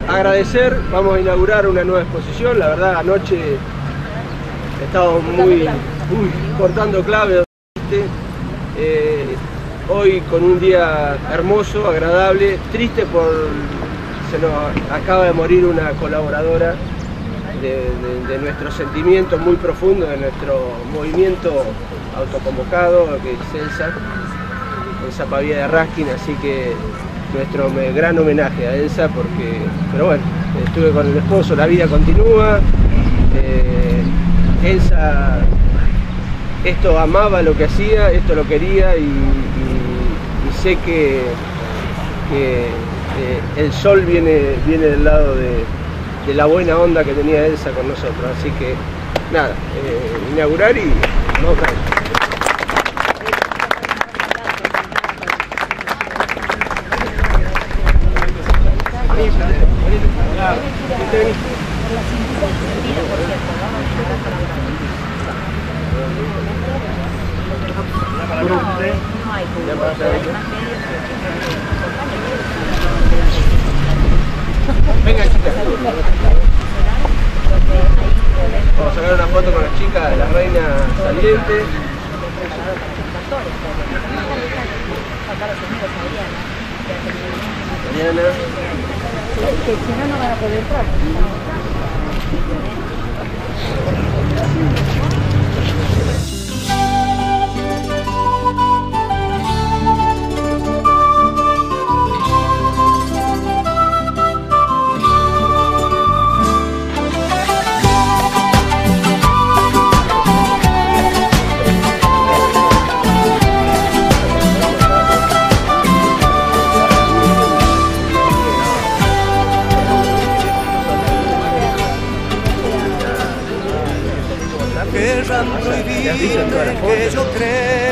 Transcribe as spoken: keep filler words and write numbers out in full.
agradecer, vamos a inaugurar una nueva exposición. La verdad, anoche estábamos muy, muy cortando clave. Eh, hoy con un día hermoso, agradable, triste por... se nos acaba de morir una colaboradora de, de, de nuestro sentimiento muy profundo, de nuestro movimiento autoconvocado, que es Elsa, Elsa Pavía de Raskin, así que nuestro gran homenaje a Elsa, porque, pero bueno, estuve con el esposo, la vida continúa. eh, Elsa esto amaba lo que hacía, esto lo quería y, y, y sé que, que eh, el sol viene, viene del lado de, de la buena onda que tenía Elsa con nosotros, así que nada, eh, inaugurar y vamos a ver. Venga, chicas. Vamos a sacar una foto con las chicas de la reina saliente. Mariana. Que si no, no van a poder entrar. Errando y vivo que yo creo.